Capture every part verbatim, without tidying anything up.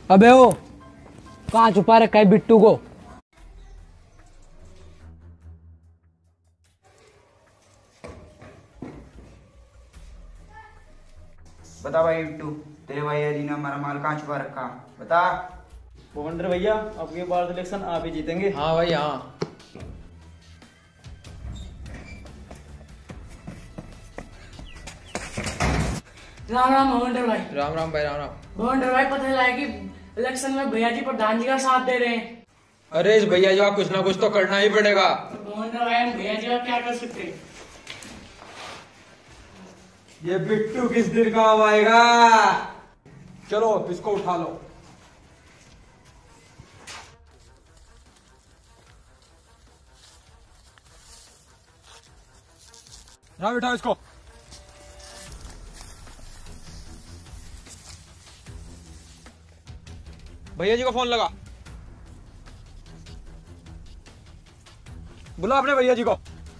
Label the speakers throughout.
Speaker 1: अबे ओ कहाँ छुपा रखा है बिट्टू को?
Speaker 2: बता भाई बिट्टू, तेरे भैया जी ने हमारा माल कहाँ छुपा रखा? बता।
Speaker 3: भवंडर भैया, अब की बार इलेक्शन आप ही जीतेंगे।
Speaker 4: हाँ भाई हाँ।
Speaker 5: राम राम भवंडर भाई।
Speaker 4: राम राम भाई, राम राम।
Speaker 5: भवंडर भाई, पता चला है कि इलेक्शन में भैया जी प्रधान जी का साथ दे रहे हैं।
Speaker 4: अरे इस भैया जी का कुछ ना कुछ तो करना ही पड़ेगा।
Speaker 5: भवंडर भाई, हम भैया जी का क्या कर सकते हैं?
Speaker 4: ये बिट्टू किस दिन काम आएगा? चलो इसको उठा लो। राम बिठाओ इसको। भैया जी को फोन लगा, बुला अपने भैया जी को।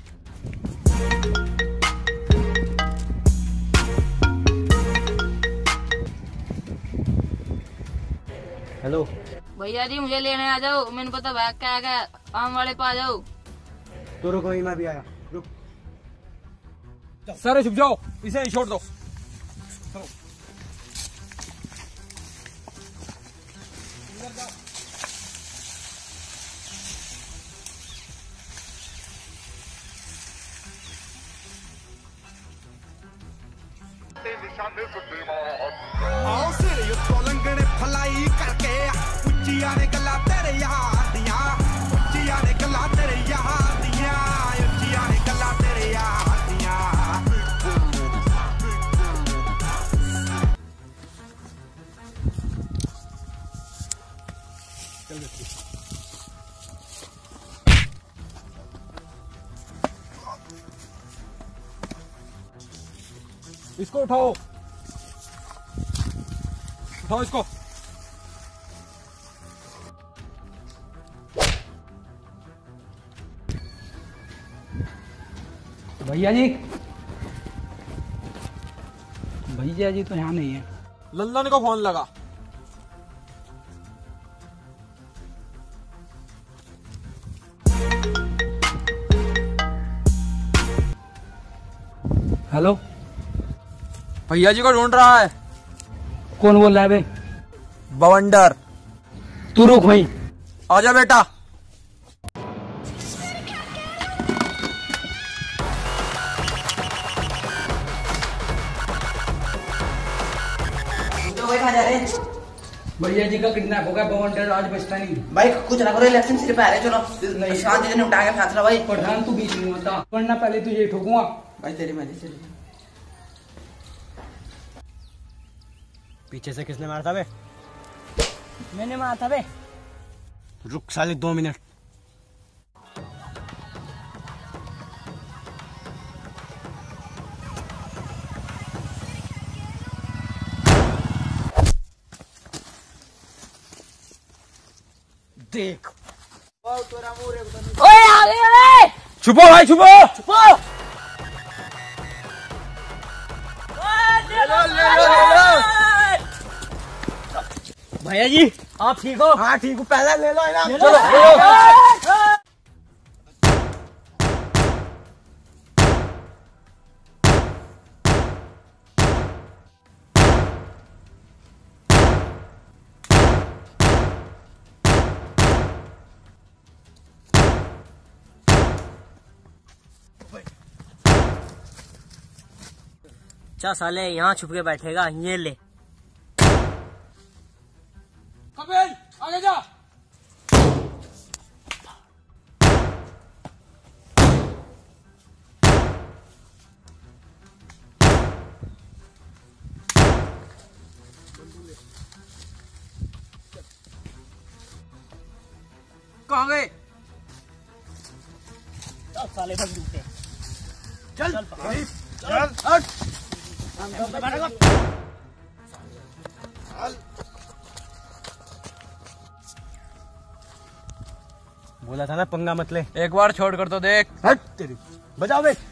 Speaker 3: हेलो
Speaker 6: भैया जी, मुझे लेने आ जाओ। मैंने पता भाग क्या गया, आम वाले पे आ जाओ।
Speaker 3: तो रुको, मैं भी आया। रुक।
Speaker 4: सारे छुप जाओ, इसे छोड़ दो।
Speaker 7: आओ सिर उत्तों लंगड़े फलाई करके उच्चिया ने गला तेरे यार दिया, उच्चिया ने गला तेरे यार दिया, उच्चिया ने गला तेरे यार दिया।
Speaker 4: इसको उठाओ, उठाओ इसको।
Speaker 1: भैया जी, भैया जी तो यहाँ नहीं है।
Speaker 4: लल्लन को फोन लगा।
Speaker 1: हेलो,
Speaker 4: भैया जी को ढूंढ रहा है।
Speaker 1: कौन बोल रहा है बे?
Speaker 4: बवंडर।
Speaker 1: तू रुक भाई।
Speaker 4: आजा बेटा।
Speaker 1: भैया जी का किडनैप हो गया, बवंडर आज बचता नहीं।
Speaker 2: भाई कुछ ना करो, इलेक्शन सिर्फ आ रहे, चलो नहीं शांति से निपटा के फैसला। भाई
Speaker 1: प्रधान तू बीच में होता, वरना पहले तुझे ठोकूंगा।
Speaker 2: भाई तेरी मर्जी से।
Speaker 3: पीछे से किसने मारा था बे?
Speaker 5: मैंने मारा था बे।
Speaker 3: रुक साले, दो मिनट। देख।
Speaker 5: ओए आ गए।
Speaker 4: छुपो भाई, छुपो
Speaker 5: छुपो।
Speaker 4: ले लो, ले लो, ले लो।
Speaker 3: भैया जी आप ठीक हो?
Speaker 4: हाँ ठीक हूँ, पहले ले लो इनाम।
Speaker 3: चलो,
Speaker 4: चलो।
Speaker 3: अच्छा साले यहाँ छुप के बैठेगा, ये ले।
Speaker 4: कपिल आगे जा। कहाँ गए?
Speaker 3: साले बंदूक पे।
Speaker 4: चल
Speaker 3: चल
Speaker 4: चल हट।
Speaker 3: बोला था ना पंगा मत ले।
Speaker 4: एक बार छोड़ कर तो देख।
Speaker 3: हट तेरी। बजाओ बे।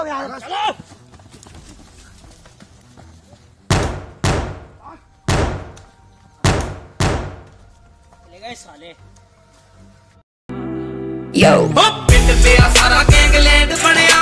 Speaker 8: पिंड पे सारा गैंगलैंड बनया